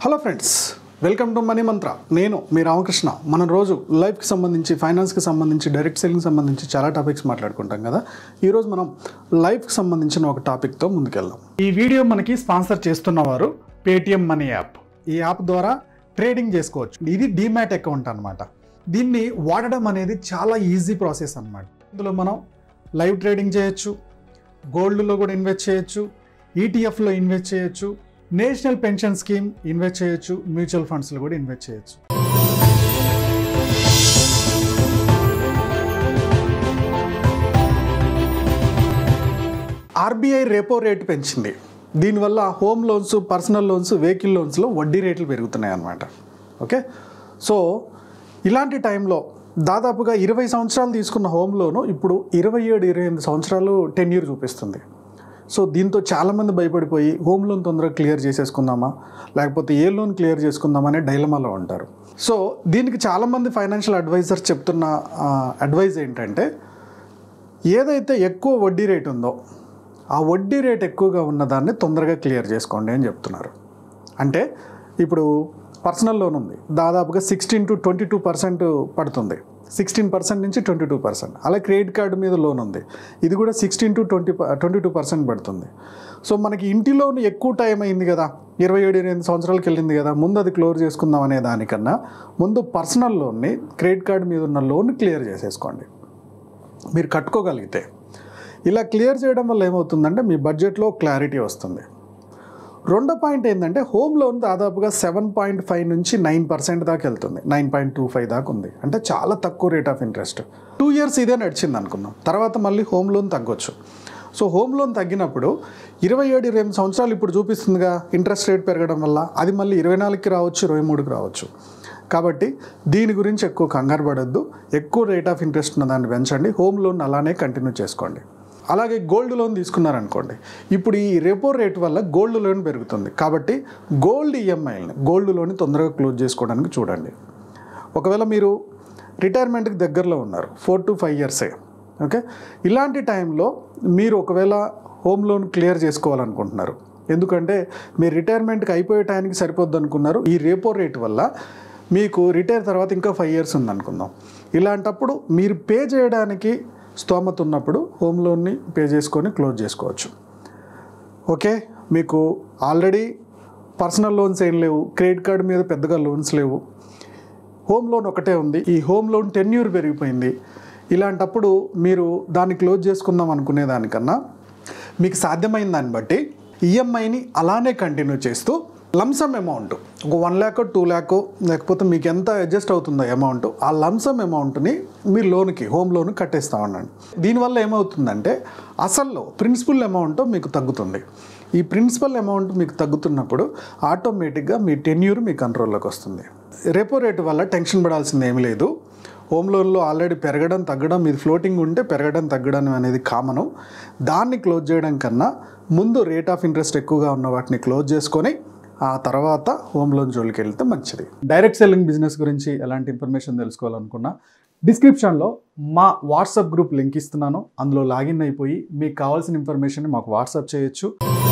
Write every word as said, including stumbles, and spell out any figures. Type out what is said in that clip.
Hello friends, welcome to money mantra. నేను మీ రామకృష్ణ. మనం రోజు లైఫ్కి సంబంధించి, ఫైనాన్స్కి సంబంధించి, డైరెక్ట్ సెల్లింగ్ సంబంధించి చాలా టాపిక్స్ మాట్లాడుకుంటాం కదా. ఈరోజు మనం లైఫ్కి సంబంధించిన ఒక టాపిక్తో ముందుకెళ్దాం. ఈ వీడియో మనకి స్పాన్సర్ చేస్తున్నవారు పేటిఎం మనీ యాప్. ఈ యాప్ ద్వారా ట్రేడింగ్ చేసుకోవచ్చు. ఇది డీమ్యాట్ అకౌంట్ అనమాట. దీన్ని వాడడం అనేది చాలా ఈజీ ప్రాసెస్ అనమాట. ఇందులో మనం లైవ్ ట్రేడింగ్ చేయొచ్చు, గోల్డ్లో కూడా ఇన్వెస్ట్ చేయొచ్చు, ఈటీఎఫ్లో ఇన్వెస్ట్ చేయొచ్చు, నేషనల్ పెన్షన్ స్కీమ్ ఇన్వెస్ట్ చేయొచ్చు, మ్యూచువల్ ఫండ్స్లో కూడా ఇన్వెస్ట్ చేయొచ్చు. ఆర్బీఐ రెపో రేటు పెంచింది. దీనివల్ల home loans, personal loans, vehicle లోన్స్లో వడ్డీ రేట్లు పెరుగుతున్నాయి అన్నమాట. ఓకే, సో ఇలాంటి టైంలో దాదాపుగా ఇరవై సంవత్సరాలు తీసుకున్న హోమ్ లోను ఇప్పుడు ఇరవై ఏడు ఇరవై ఎనిమిది సంవత్సరాలు టెన్ ఇయర్ చూపిస్తుంది. సో దీంతో చాలామంది భయపడిపోయి హోమ్ లోన్ తొందరగా క్లియర్ చేసేసుకుందామా, లేకపోతే ఏ లోన్ క్లియర్ చేసుకుందామా అనే డైలమాలో ఉంటారు. సో దీనికి చాలామంది ఫైనాన్షియల్ అడ్వైజర్స్ చెప్తున్న అడ్వైజ్ ఏంటంటే, ఏదైతే ఎక్కువ వడ్డీ రేట్ ఉందో ఆ వడ్డీ రేట్ ఎక్కువగా ఉన్నదాన్ని తొందరగా క్లియర్ చేసుకోండి అని చెప్తున్నారు. అంటే ఇప్పుడు పర్సనల్ లోన్ ఉంది, దాదాపుగా sixteen to twenty two percent పడుతుంది. సిక్స్టీన్ పర్సెంట్ నుంచి ట్వంటీ టూ పర్సెంట్ అలా క్రెడిట్ కార్డు మీద లోన్ ఉంది, ఇది కూడా sixteen to twenty twenty two percent పడుతుంది. సో మనకి ఇంటి లోన్ ఎక్కువ టైం అయింది కదా, ఇరవై ఏడు ఇరవై ఎనిమిది సంవత్సరాలకి వెళ్ళింది కదా, ముందు అది క్లోజ్ చేసుకుందాం అనే దానికన్నా ముందు పర్సనల్ లోన్ని, క్రెడిట్ కార్డు మీద ఉన్న లోన్ క్లియర్ చేసేసుకోండి మీరు కట్టుకోగలిగితే. ఇలా క్లియర్ చేయడం వల్ల ఏమవుతుందంటే మీ బడ్జెట్లో క్లారిటీ వస్తుంది. రెండో పాయింట్ ఏంటంటే, హోమ్ లోన్ దాదాపుగా సెవెన్ పాయింట్ ఫైవ్ నుంచి నైన్ పర్సెంట్ దాకా వెళ్తుంది, నైన్ పాయింట్ టూ ఫైవ్ దాకా ఉంది. అంటే చాలా తక్కువ rate of interest. Two years ఇదే నడిచింది అనుకుందాం, తర్వాత మళ్ళీ హోమ్ లోన్ తగ్గొచ్చు. సో హోమ్ లోన్ తగ్గినప్పుడు ఇరవై ఏడు ఇరవై ఎనిమిది సంవత్సరాలు ఇప్పుడు చూపిస్తుందిగా ఇంట్రెస్ట్ రేట్ పెరగడం వల్ల, అది మళ్ళీ ఇరవై నాలుగుకి రావచ్చు, ఇరవై మూడుకి రావచ్చు. కాబట్టి దీని గురించి ఎక్కువ కంగారు పడొద్దు. ఎక్కువ రేట్ ఆఫ్ ఇంట్రెస్ట్ ఉన్న దాన్ని పెంచండి, హోమ్ లోన్ అలానే కంటిన్యూ చేసుకోండి. అలాగే గోల్డ్ లోన్ తీసుకున్నారనుకోండి, ఇప్పుడు ఈ రెపో రేట్ వల్ల గోల్డ్ లోన్ పెరుగుతుంది. కాబట్టి గోల్డ్ ఈఎంఐని, గోల్డ్ లోన్ తొందరగా క్లోజ్ చేసుకోవడానికి చూడండి. ఒకవేళ మీరు రిటైర్మెంట్కి దగ్గరలో ఉన్నారు, ఫోర్ టు ఫైవ్ ఇయర్సే, ఓకే, ఇలాంటి టైంలో మీరు ఒకవేళ హోమ్ లోన్ క్లియర్ చేసుకోవాలనుకుంటున్నారు, ఎందుకంటే మీరు రిటైర్మెంట్కి అయిపోయే టైంకి సరిపోద్ది అనుకున్నారు, ఈ రెపో రేట్ వల్ల మీకు రిటైర్ తర్వాత ఇంకా ఫైవ్ ఇయర్స్ ఉందనుకుందాం. ఇలాంటప్పుడు మీరు పే చేయడానికి స్తోమత ఉన్నప్పుడు హోమ్ లోన్ని పే చేసుకొని క్లోజ్ చేసుకోవచ్చు. ఓకే, మీకు ఆల్రెడీ పర్సనల్ లోన్స్ ఏం లేవు, క్రెడిట్ కార్డు మీద పెద్దగా లోన్స్ లేవు, హోమ్ లోన్ ఒకటే ఉంది, ఈ హోమ్ లోన్ టెన్యూర్ పెరిగిపోయింది. ఇలాంటప్పుడు మీరు దాన్ని క్లోజ్ చేసుకుందాం అనుకునే దానికన్నా మీకు సాధ్యమైన దాన్ని బట్టి ఈఎంఐని అలానే కంటిన్యూ చేస్తూ లంసమ్ అమౌంట్, ఒక వన్ ల్యాక్ టూ ల్యాక్ లేకపోతే మీకు ఎంత అడ్జస్ట్ అవుతుందో అమౌంట్, ఆ లంసమ్ అమౌంట్ని మీ లోన్కి, హోమ్ లోన్ కట్టేస్తూ ఉండండి. దీనివల్ల ఏమవుతుందంటే అసలు ప్రిన్సిపల్ అమౌంట్ మీకు తగ్గుతుంది. ఈ ప్రిన్సిపల్ అమౌంట్ మీకు తగ్గుతున్నప్పుడు ఆటోమేటిక్గా మీ టెన్యూర్ మీ కంట్రోల్లోకి వస్తుంది. రెపో రేటు వల్ల టెన్షన్ పడాల్సింది ఏమీ లేదు. హోమ్ లోన్లో ఆల్రెడీ పెరగడం తగ్గడం, ఇది ఫ్లోటింగ్ ఉంటే పెరగడం తగ్గడం అనేది కామను. దాన్ని క్లోజ్ చేయడం కన్నా ముందు రేట్ ఆఫ్ ఇంట్రెస్ట్ ఎక్కువగా ఉన్న వాటిని క్లోజ్ చేసుకొని ఆ తర్వాత హోమ్ లోన్ జోలికి వెళ్తే మంచిది. డైరెక్ట్ సెల్లింగ్ బిజినెస్ గురించి ఎలాంటి ఇన్ఫర్మేషన్ తెలుసుకోవాలనుకున్నా డిస్క్రిప్షన్లో మా వాట్సాప్ గ్రూప్ లింక్ ఇస్తున్నాను, అందులో లాగిన్ అయిపోయి మీకు కావాల్సిన ఇన్ఫర్మేషన్ మాకు వాట్సాప్ చేయొచ్చు.